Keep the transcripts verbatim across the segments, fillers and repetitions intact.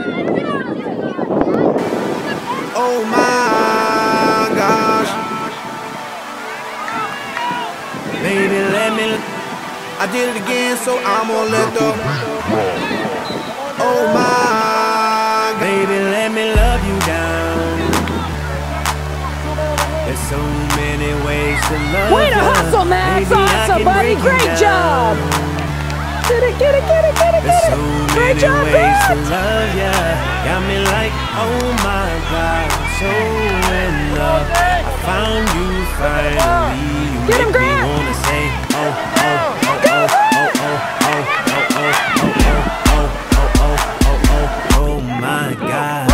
Oh my gosh. Baby, let me. I did it again, so I'm gonna let the. Oh my. Baby, let me love you down. There's so many ways to love you. Way to hustle, Max. Baby, awesome, buddy. Great job. Get it, get it, get it, get it, get it. So Great job, ways Max. to love ya. Got me like, oh my God, so in love. I found you finally. You Get him, make me Grant. wanna say, oh, oh, oh, oh, oh, oh, oh, oh, oh, oh, oh, oh, oh, oh, oh my God.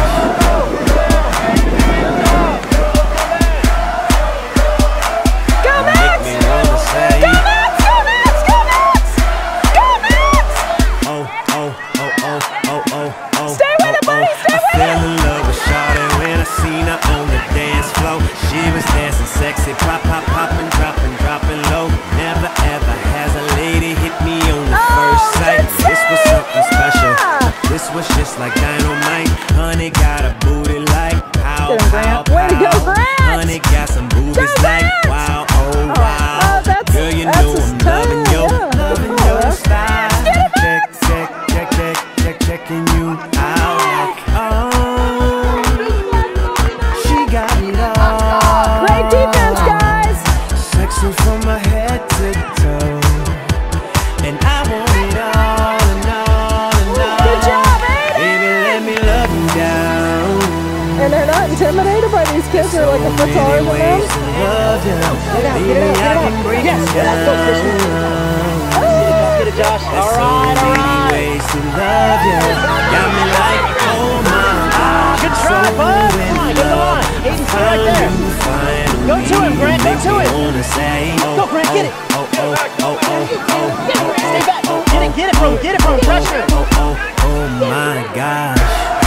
Go, Max. Make me wanna say, Go, Max. Go, Max. Go, Max. Go, Max. oh, oh, oh, oh, oh, oh, oh. Stay with it, buddy. Stay I with fell it. in love with Shawty when I seen her on the dance floor. She was dancing sexy, pop, pop, popping, dropping, dropping low. Never ever has a lady hit me on the Oh, first sight. good This was something save. special. Yeah. This was just like dynamite. Honey got a booty like pow, Get him, pow, Grant. Way to go, pow. Grant. Honey got some boobies Go, like Grant. wow, oh wow. Oh, that's, Girl, you that's know his I'm loving time, your, yeah. loving Oh, your that's- style. Get him, Check, check, check, check, check, checking you out. Oh, she got it all. Great defense, guys. Sexy from my head to toe, and I want it all and all and all. Good job, Aiden. Baby, let me love you down. And they're not intimidated by these kids. They're like a foot taller than them. Ways to love you. Baby, I can break you down. Get it, Josh. All right, all right. Ways to love you. Got me like, oh my God. Good try, bud. Come on, get the line. Aiden, stay right there. Go to him, Grant. Go to him. Go, Grant, get it. Oh, oh, oh, oh, oh, oh, Stay back. Get it, get it from him. Get it from him. Pressure him. oh, oh, oh my gosh.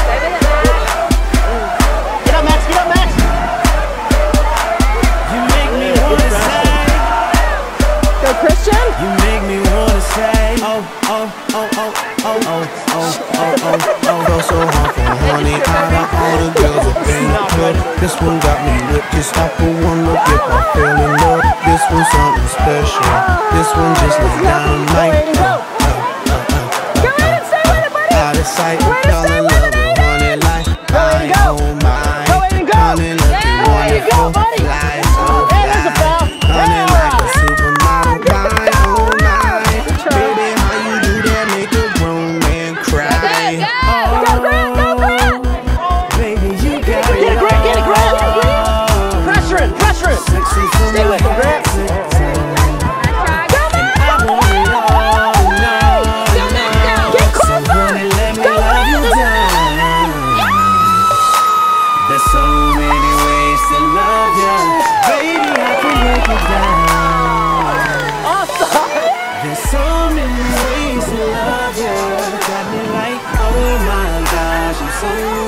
Get up, Max. Get up, Max. You make me wanna say, Go, Christian. you make me wanna say, oh, oh, oh, oh, oh, oh, oh, oh, oh, oh. Go so hard for honey, out of all the girls up in the club. This one got me lit, just off for one look if I fell in love. This one's something special. This one just like dynamite. Go, Aiden, stay with it, buddy. Out of sight, Way to fell stay in with love it, with Aiden. honey like Go, Aiden, I go. oh my. Go, Aiden, go. Honey looking Yeah, there you go, wonderful, buddy. fly so Hey, there's a foul. fly. Honey Yeah. like a supermodel, Good my job. oh my. Good try. Baby, how you do that make a grown man cry? Go, Grant. Go, Grant. Baby, you got Get it, it Grant. Get it, Grant. all. Pressure him. Pressure him. Sexy from Stay my with him, Grant. head to toe. Go, Max. I want it all, no, no. Get So closer. honey, let me Go, love you Max. down. There's so many ways to love you. Baby, I can break it down. There's so many ways to love you. Got me like, oh my gosh, I'm so